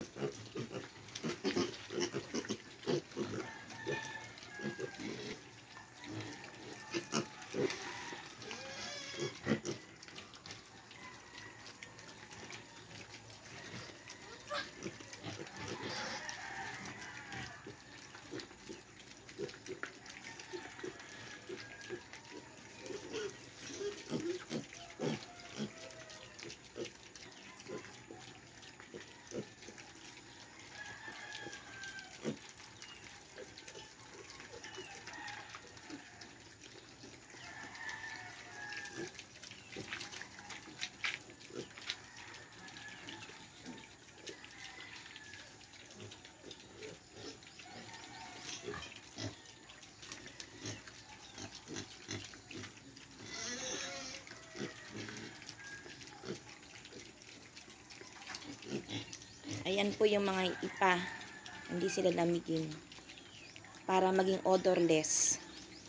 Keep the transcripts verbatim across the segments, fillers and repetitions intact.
Ayan po yung mga ipa. Hindi sila lamigin. Para maging odorless.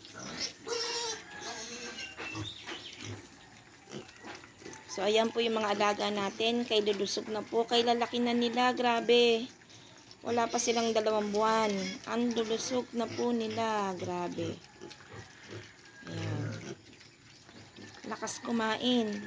So, ayan po yung mga alaga natin. Kay lulusog na po. Kay lalaki na nila. Grabe. Wala pa silang dalawang buwan. Ang lulusog na po nila. Grabe. Ayan. Lakas kumain.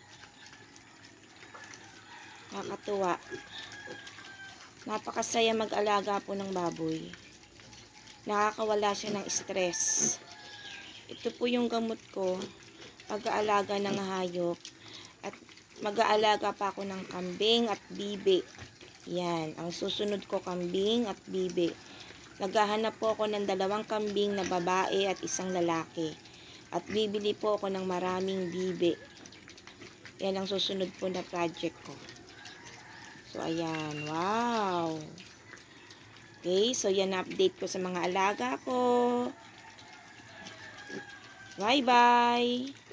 Nakakatuwa. Napakasaya mag-alaga po ng baboy. Nakakawala siya ng stress. Ito po yung gamot ko. Pag-aalaga ng hayop. At mag-aalaga pa ako ng kambing at bibi. Yan. Ang susunod ko kambing at bibi. Naghahanap po ako ng dalawang kambing na babae at isang lalaki. At bibili po ako ng maraming bibi. Yan ang susunod po na project ko. So, ayan. Wow! Okay. So, yan update ko sa mga alaga ko. Bye-bye!